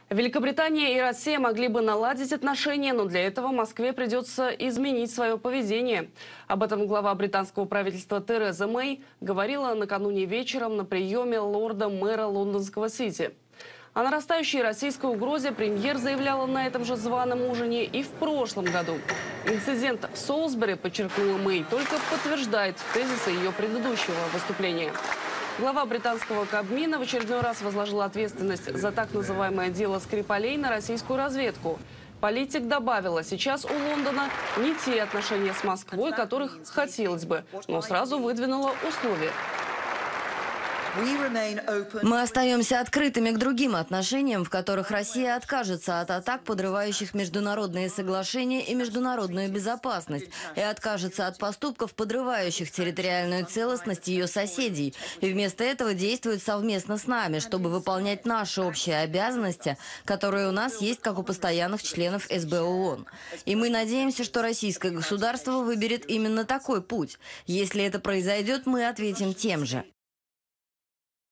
Великобритания и Россия могли бы наладить отношения, но для этого Москве придется изменить свое поведение. Об этом глава британского правительства Тереза Мэй говорила накануне вечером на приеме лорда-мэра лондонского Сити. О нарастающей российской угрозе премьер заявляла на этом же званом ужине и в прошлом году. Инцидент в Солсбери, подчеркнула Мэй, только подтверждает тезисы ее предыдущего выступления. Глава британского Кабмина в очередной раз возложила ответственность за так называемое дело Скрипалей на российскую разведку. Политик добавила, сейчас у Лондона не те отношения с Москвой, которых хотелось бы, но сразу выдвинула условия. Мы остаемся открытыми к другим отношениям, в которых Россия откажется от атак, подрывающих международные соглашения и международную безопасность, и откажется от поступков, подрывающих территориальную целостность ее соседей, и вместо этого действует совместно с нами, чтобы выполнять наши общие обязанности, которые у нас есть, как у постоянных членов СБ ООН. И мы надеемся, что российское государство выберет именно такой путь. Если это произойдет, мы ответим тем же.